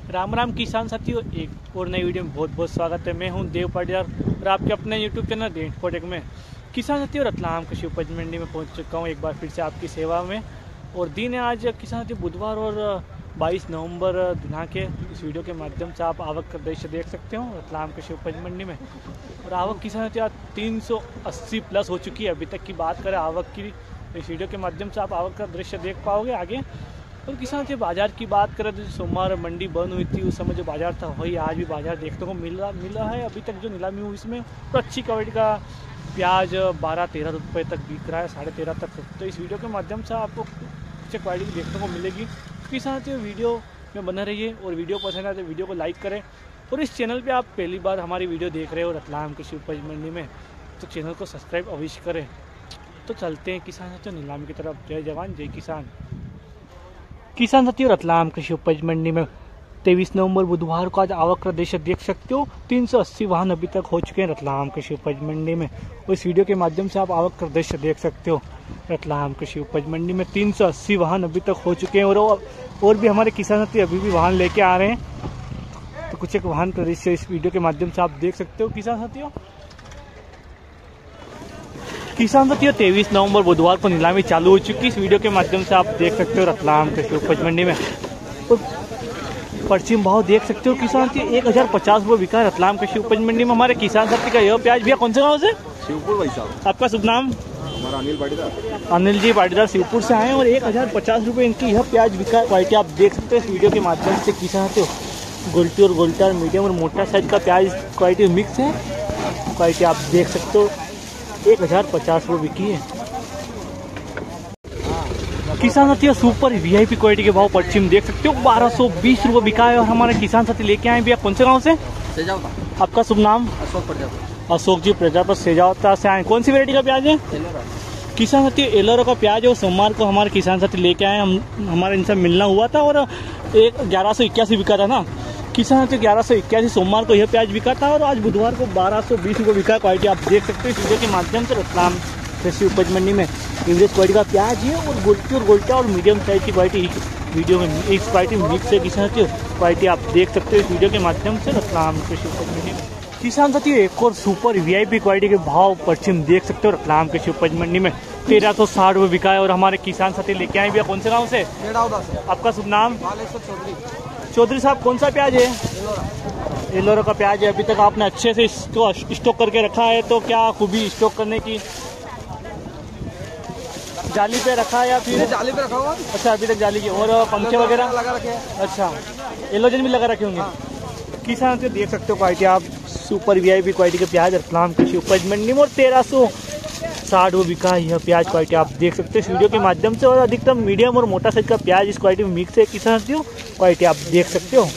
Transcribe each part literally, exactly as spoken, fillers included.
राम राम किसान साथियों, एक और नई वीडियो में बहुत बहुत स्वागत है। मैं हूं देव पाटीदार और आपके अपने यूट्यूब चैनल द इन्फोटेक में किसान साथियों रतलाम कृषि उपज मंडी में पहुंच चुका हूं एक बार फिर से आपकी सेवा में। और दिन है आज किसान साथियों बुधवार और बाईस नवंबर दिनांक है। इस वीडियो के माध्यम से आप आवक का दृश्य देख सकते हो रतलाम कृषि उपज मंडी में। और आवक किसान साथियों तीन सौ अस्सी प्लस हो चुकी है। अभी तक की बात करें आवक की, इस वीडियो के माध्यम से आप आवक का दृश्य देख पाओगे आगे। और किसान से बाजार की बात करें तो सोमवार मंडी बंद हुई थी, उस समय जो बाजार था वही आज भी बाजार देखने को मिल रहा मिल रहा है। अभी तक जो नीलामी हुई इसमें तो अच्छी क्वालिटी का प्याज बारह तेरह रुपये तक बिक रहा है, साढ़े तेरह तक। तो इस वीडियो के माध्यम से आपको अच्छी क्वालिटी देखने को मिलेगी। किसान से वीडियो में बने रहिए और वीडियो पसंद आए तो वीडियो को लाइक करें। और इस चैनल पर आप पहली बार हमारी वीडियो देख रहे हो रतलाम कृषि उपज मंडी में, तो चैनल को सब्सक्राइब अवश्य करें। तो चलते हैं किसान साथियों नीलामी की तरफ। जय जवान जय किसान। किसान साथियों रतलाम कृषि उपज मंडी में तेईस नवंबर बुधवार को आज आवक का दृश्य देख सकते हो। तीन सौ अस्सी वाहन अभी तक हो चुके हैं रतलाम कृषि उपज मंडी में। और इस वीडियो के माध्यम से आप आवक का दृश्य देख सकते हो रतलाम कृषि उपज मंडी में तीन सौ अस्सी वाहन अभी तक हो चुके हैं। और और भी हमारे किसान साथी अभी भी वाहन लेके आ रहे हैं। तो कुछ एक वाहन का दृश्य इस वीडियो के माध्यम से आप देख सकते हो किसान साथियों। किसान साथियों तेईस नवंबर बुधवार को नीलामी चालू हो चुकी है। इस वीडियो के माध्यम से आप देख सकते हो रतलाम कृषि उपज मंडी में। और पश्चिम भाव देख सकते हो किसान साथियों एक हजार पचास रुपये बिका है रतलाम कृषि उपज मंडी में। हमारे किसान साथी का यह प्याज भैया कौन से गाँव से? शिवपुर भाई साहब। आपका शुभ नाम? हमारा अनिल पाटीदार। अनिल जी पाटीदार शिवपुर से आए हैं और एक हजार पचास रुपये इनकी यह प्याज बिका है। क्वालिटी आप देख सकते हो इस वीडियो के माध्यम से किसान साथियों। गोल्टी और गोल्टा मीडियम और मोटा साइज का प्याज क्वालिटी मिक्स है। क्वालिटी आप देख सकते हो एक हजार पचास रुपये बिकी है। किसान साथी सुपर वीआईपी क्वालिटी के भाव पश्चिम देख सकते हो बारह सौ बीस रुपये बिका है। और हमारे किसान साथी लेके आए भैया कौन से गांव से? सेजावता। आपका शुभ नाम? अशोक प्रजापति। अशोक जी प्रजापति सेजावता से आए। कौन सी वैरायटी का प्याज है? किसान साथी एलोरा का प्याज है। सोमवार को हमारे किसान साथी लेके आए, हम हमारे इनसे मिलना हुआ था और एक ग्यारह सौ इक्यासी बिका था ना। किसान साथी ग्यारह सौ इक्यासी सोमवार को यह प्याज बिका था और आज बुधवार को बारह सौ बीस रुपये बिका। क्वालिटी आप देख सकते हो इस वीडियो के माध्यम से रतलाम कृषि उपज मंडी में एवरेज क्वालिटी का प्याज है। और गोल्टी और गोल्टा और मीडियम साइज की क्वालिटी वीडियो में इस क्वालिटी मिक्स है किसान साथी। क्वालिटी आप देख सकते हो इस वीडियो के माध्यम से रतलाम कृषि उपज मंडी में। किसान साथी एक और सुपर वीआईपी क्वालिटी के भाव पश्चिम देख सकते हो रतलाम कृषि उपज मंडी में तेरह सौ साठ रुपये बिका है। और हमारे किसान साथी लेके आए भैया कौन से गाँव से? आपका शुभ नाम? चौधरी साहब कौन सा प्याज है? एलोरा का प्याज है। अभी तक आपने अच्छे से इसको स्टॉक करके रखा है, तो क्या खूबी स्टॉक करने की? जाली पे रखा है या फिर जाली पे रखा हुआ? अच्छा अभी तक जाली की। और पंखे वगैरह लगा रखे हैं? अच्छा एलोजन भी लगा रखे होंगे। हाँ। किसान से देख सकते हो क्वालिटी आप सुपर वीआईपी क्वालिटी के प्याज रतलाम कृषि उपज मंडी में। और तेरह सौ साठ वो बिका है यह प्याज। क्वालिटी आप देख सकते हो इस वीडियो के माध्यम से। और अधिकतम मीडियम और मोटा साइज का प्याज इस क्वालिटी में मिक्स है किसान साथियों। क्वालिटी आप देख सकते हो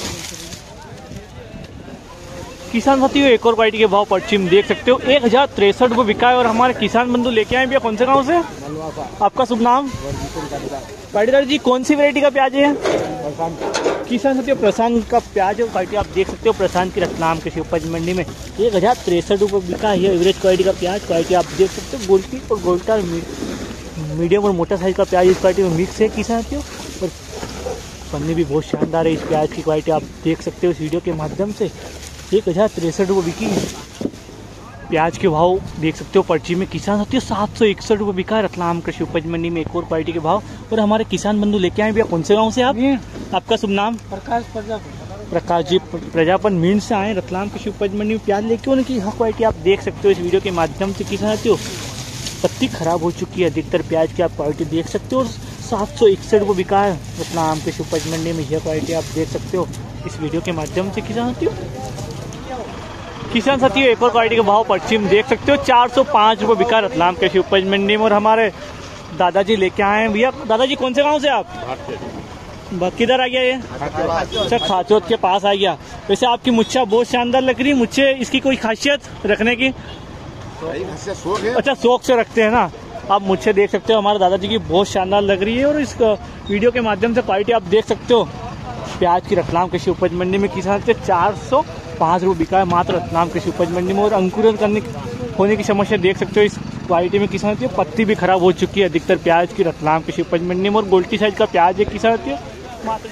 किसान साथियों। एक और क्वालिटी के भाव पश्चिम देख सकते हो एक हजार तिरसठ रुपये बिका है। और हमारे किसान बंधु लेके आए भैया कौन से गाँव से? आपका शुभ नाम? पाटीदार जी कौन सी वैरायटी का प्याज है? किसान साथियों प्रशांत का प्याज है। क्वालिटी आप देख सकते हो प्रशांत की रतलाम कृषि उपज मंडी में एक हजार तिरसठ रुपये बिका है एवरेज क्वालिटी का प्याज। क्वालिटी आप देख सकते हो गोल्टी और गोल्टा मीडियम और मोटा साइज का प्याज इस क्वालिटी में मिक्स है किसान साथियों। और पन्नी भी बहुत शानदार है इस प्याज की। क्वालिटी आप देख सकते हो इस वीडियो के माध्यम से एक हजार तिरसठ रुपये बिकी है। प्याज के भाव देख सकते हो पर्ची में किसान साथियों सात सौ इकसठ रुपये बिका है रतलाम कृषि उपज मंडी में एक और क्वालिटी के भाव। और हमारे किसान बंधु लेके आए भैया कौन से गाँव से आप? आपका शुभ नाम? प्रकाश प्रजापति। प्रकाश जी प्रजापन मीन से आए रतलाम कृषि उपज मंडी में प्याज लेके। उनकी यह क्वालिटी आप देख सकते हो इस वीडियो के माध्यम से किसान साथियों। पत्ती खराब हो चुकी है अधिकतर प्याज की आप क्वालिटी देख सकते हो। और सात सौ इकसठ रुपये बिका है रतलाम कृषि उपज मंडी में यह क्वालिटी आप देख सकते हो इस वीडियो के माध्यम से किसान साथियों। किसान साथियों एक और क्वालिटी के भाव पश्चिम देख सकते हो चार सौ पाँच रुपये बिका रतलाम कृषि उपज मंडी में। और हमारे दादाजी लेके आए हैं भैया। दादाजी कौन से गांव से आप? किधर आ गया ये? अच्छा खाचोत के पास आ गया। वैसे आपकी मुच्छा बहुत शानदार लग रही है। मुच्छे इसकी कोई खासियत रखने की? अच्छा शौक से रखते हैं ना आप। मुच्छे देख सकते हो हमारे दादाजी की बहुत शानदार लग रही है। और इस वीडियो के माध्यम से क्वालिटी आप देख सकते हो प्याज की रतलाम कृषि उपज मंडी में किसान से चार सौ पाँच रुपये बिका है मात्र रतलाम कृषि उपज मंडी में। और अंकुरन करने होने की समस्या देख सकते हो इस क्वालिटी में किसान साथियों। पत्ती भी खराब हो चुकी है अधिकतर प्याज की रतलाम कृषि उपज मंडी में। और गोल्टी साइज का प्याज है किसान साथियों मात्र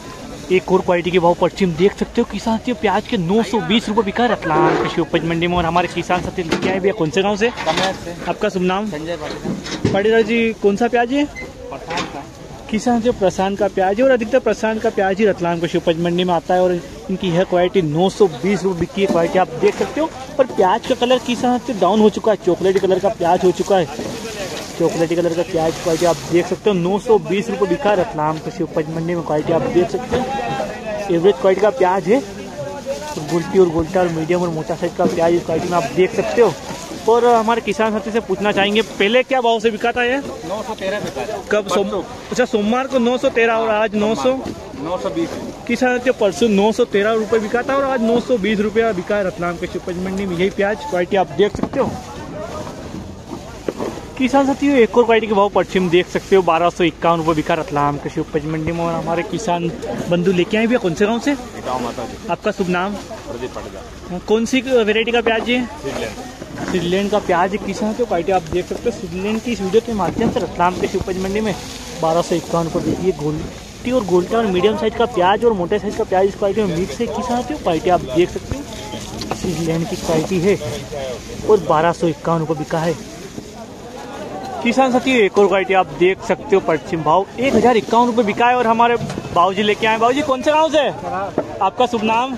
एक और क्वालिटी के भाव परचम देख सकते हो किसान साथियों, प्याज के नौ सौ बीस रुपये बिका है रतलाम कृषि उपज मंडी में। और हमारे किसान साथी लेके आए भैया कौन से गांव से? आपका शुभ नाम? संजय पाटीदार। पाटीदार जी, कौन सा प्याज है? प्रशांत का। किसान साथियों प्रशांत का प्याज है और अधिकतर प्रशांत का प्याज ही रतलाम कृषि उपज मंडी में आता है। और इनकी यह क्वालिटी नौ सौ बीस रुपये बिकी है क्वालिटी, आप देख सकते हो। और प्याज का कलर किसान साथियों डाउन हो चुका है, चॉकलेटी कलर का प्याज हो चुका है, चॉकलेटी कलर का प्याज क्वालिटी आप देख सकते हो। नौ सौ बीस रुपये बिका रतलाम कृषि उपज मंडी में क्वालिटी आप देख सकते हो। एवरेज क्वालिटी का प्याज है, तो गुलटी और गोल्टा और मीडियम और मोटा साइज का प्याज इस क्वालिटी में आप देख सकते हो। और हमारे किसान साथी से पूछना चाहेंगे पहले क्या भाव से बिका था ये? नौ सौ तेरह बिका है। कब? सोम अच्छा सोमवार को नौ सौ तेरह और आज नौ सौ नौ सौ बीस। किसान साथियों परसों नौ सौ तेरह रुपये बिका था और आज नौ सौ बीस रुपया बिका है रतलाम कृषि उपज मंडी में। यही प्याज क्वालिटी आप देख सकते हो। किसान साथियों एक और क्वालिटी के भाव पश्चिम देख सकते हो, बारह सौ इक्यावन रुपये बिका रतलाम कृषि उपज मंडी में। और हमारे किसान बंधु लेके आए भैया कौन से गाँव से? आपका शुभ नाम? प्रदीप पाटीदार। कौन सी वेरायटी का प्याज है? स्विट्जरलैंड। स्विट्जरलैंड का प्याज किसान साथियों क्वालिटी आप देख सकते हो। स्विट्जरलैंड की इस वीडियो के माध्यम से रतलाम कृषि उपज मंडी में बारह सौ इक्यावन रुपये बिकी है। गोल्टी और गोल्टा और मीडियम साइज का प्याज और मोटे साइज का प्याज इस क्वालिटी में मिक्स है किसान साथियों, क्वालिटी आप देख सकते हो। स्विट्जरलैंड की क्वालिटी है और बारह सौ इक्यावन रुपये बिका है किसान साथियों। एक और क्वालिटी आप देख सकते हो पश्चिम भाव एक हजार इक्यावन रुपये बिका है। और हमारे बाबूजी लेके आए। बाबूजी कौन से गाँव से? आपका शुभ नाम?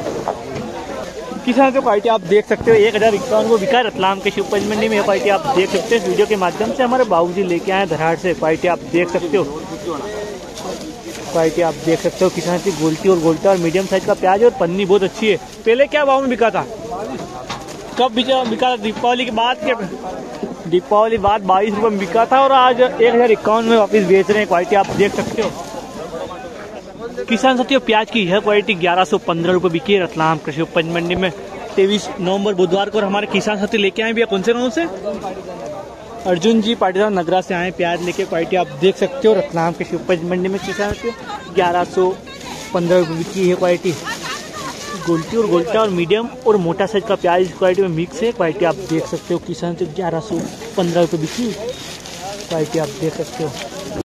किसान साथियों क्वालिटी आप देख सकते हो एक हजार इक्यावन रुपये बिका है रतलाम के उपज मंडी में। क्वालिटी आप देख सकते हो इस वीडियो के माध्यम से हमारे बाबूजी लेके आए धराड़ से। क्वालिटी आप देख सकते हो, क्वालिटी आप देख सकते हो किसान साथियों। गोल्टी और गोल्टा और मीडियम साइज का प्याज और पन्नी बहुत अच्छी है। पहले क्या भाव में बिका था? कब बिका बिका था? दीपावली के बाद के दीपावली बाद बाईस रुपये में बिका था और आज एक हजार इक्यावन में वापस बेच रहे हैं। क्वालिटी आप देख सकते हो किसान साथियों। प्याज की यह क्वालिटी ग्यारह सौ पंद्रह रुपये बिकी है रतलाम कृषि उपज मंडी में तेईस नवंबर बुधवार को। और हमारे किसान साथी लेके आए भैया कौन से गाँव से? अर्जुन जी पाटीदार नगरा से आए प्याज लेके। क्वालिटी आप देख सकते हो रतलाम कृषि उपज मंडी में किसान साथियों ग्यारह सौ पंद्रह रुपये बिकी है क्वालिटी। गोल्टी और गोल्टा और मीडियम और मोटा साइज का प्याज इस क्वालिटी में मिक्स है। क्वालिटी आप देख सकते हो किसान साथियों ग्यारह सौ पंद्रह रुपये बिकी, क्वालिटी आप देख सकते हो।